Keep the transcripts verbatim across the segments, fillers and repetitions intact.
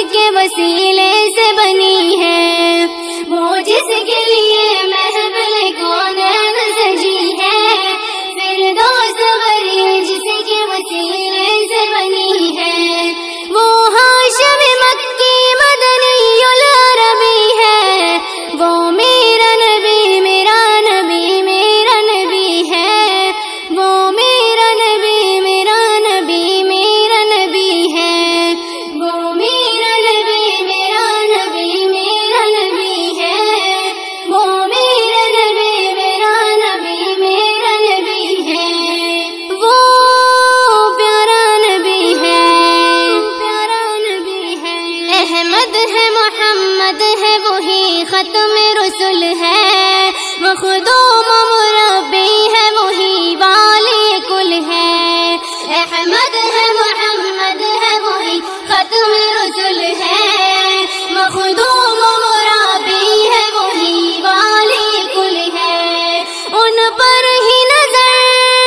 کے وسیلے سے بنی ہے، وہ جس کے لیے محفل کونین سجی ہے، فردوس بری جس کے وسیلے سے بنی ہے، وہ ہاشمی مکی مدنی العربی ہے، وہ میرا نبی میرا نبی میرا نبی ہے، وہ میرا نبی میرا نبی میرا نبی ہے، وہ میرا نبی میرا نبی میرا نبی ہے، وہ میرا نبی میرا نبی میرا نبی ہے، وہ پیارا نبی ہے، پیارا نبی ہے، احمد ہے محمد ہے وہی ختم رسول ہے، مخدوم مربی ہے وہی والی کل ہے، احمد ہے محمد ہے وہی ختم رسول ہے، مخدوم مربی ہے وہی والی کل ہے، ان پر ہی نظر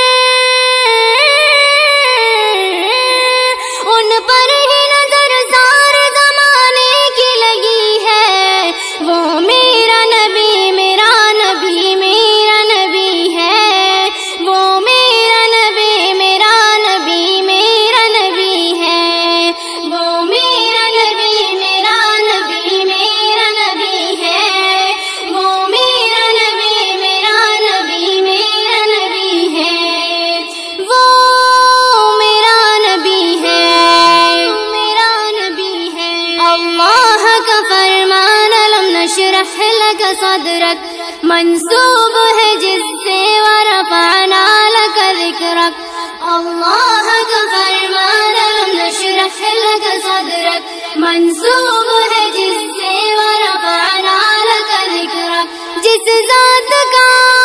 ان پر ہی نظر سارے زمانے کی لگی ہے، وہ میرا نبی میرا نبی میرا نبی ہے، وہ میرا نبی میرا نبی میرا نبی ہے، وہ میرا نبی میرا نبی میرا نبی ہے، وہ میرا نبی میرا نبی میرا نبی ہے، وہ میرا نبی ہے، میرا نبی ہے، اللہ کا فرمان لم نشرح لك صدرك منسوب ہے جس سے ورفعنا لك ذکرک، اللہ کا فرمان لم نشرح لك صدرك منسوب ہے جس سے ورفعنا لك ذکرک، جس ذات کا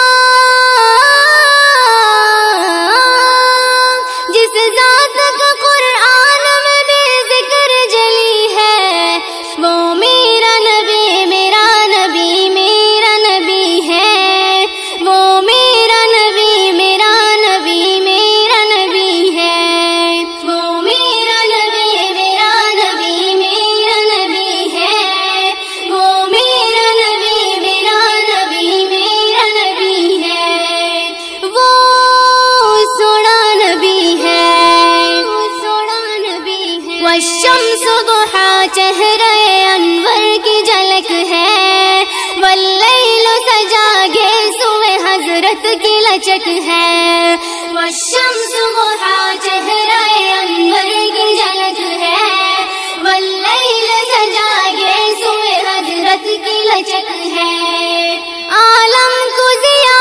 جس ذات کا قرآن میں بھی ذکر جلی ہے، وہ میرا نبی میرا نبی میرا نبی ہے، وہ میرا نبی میرا نبی میرا نبی ہے، وہ میرا نبی میرا نبی میرا نبی ہے، وہ میرا نبی میرا نبی میرا نبی ہے، وہ سونا نبی ہے، سونا نبی ہے، والشمس ضحا چہرہ انور کی جھلک ہے، واللیل سجا گیسوئے حضرت کی لچک ہے، والشمس ضحا چہرہ انور کی جھلک ہے، واللیل سجا گیسوئے حضرت کی لچک ہے، عالم کو ضیا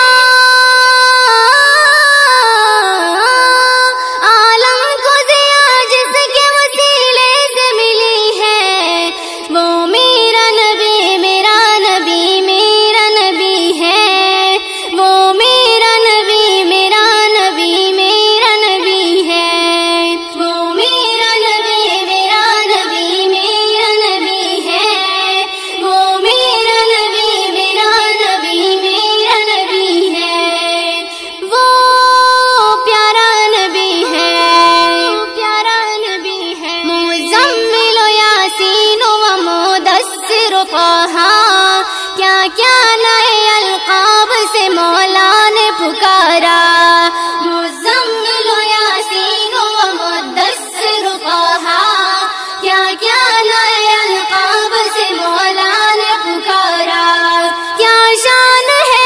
عالم کو ضیا جس کے وسیلے سے ملی ہے، وہ میرا نبی میرا نبی میرا نبی ہے، وہ میرا نبی میرا نبی میرا نبی ہے، وہ میرا نبی میرا نبی میرا نبی ہے، وہ میرا نبی میرا نبی میرا نبی ہے، وہ پیارا نبی ہے، پیارا نبی ہے، مزمل و یاسین و مدثر طہ، کیا کیا نئے القاب سے مولا نے پکارا، مزمل و یاسین و مدثر طہ، کیا کیا نئے القاب سے مولا نے پکارا، کیا شان ہے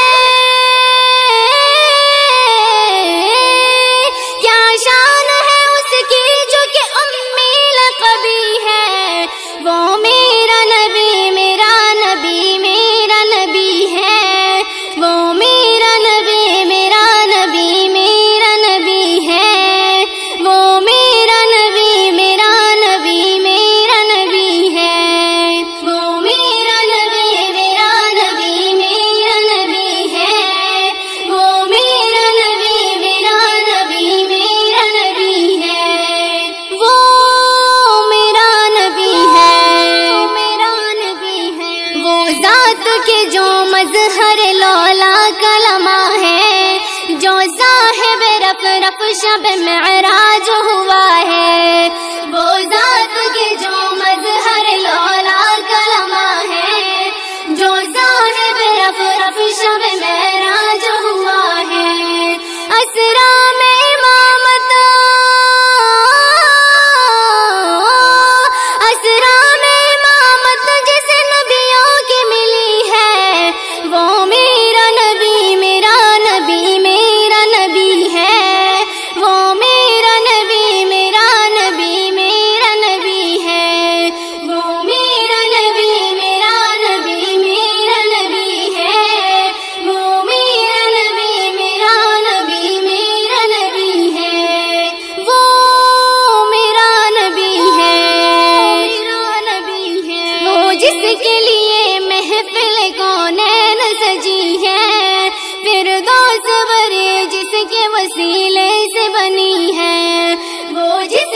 کیا شان ہے اس کی جو کہ امی لقبی ہے، وہ میرا نبی میرا نبی میرا نبی ہے، وہ میرا نبی میرا نبی میرا نبی ہے، وہ میرا نبی میرا نبی میرا نبی ہے، وہ میرا نبی میرا نبی میرا نبی ہے، وہ میرا نبی میرا نبی میرا نبی ہے، وہ میرا نبی ہے، میرا نبی ہے، وہ ذات کے جو مظہر لولا کلمہ ہے، جو صاحب رف رف شب معراج ہوا ہے، وہ ذات کے جو مظہر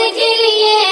کے لیے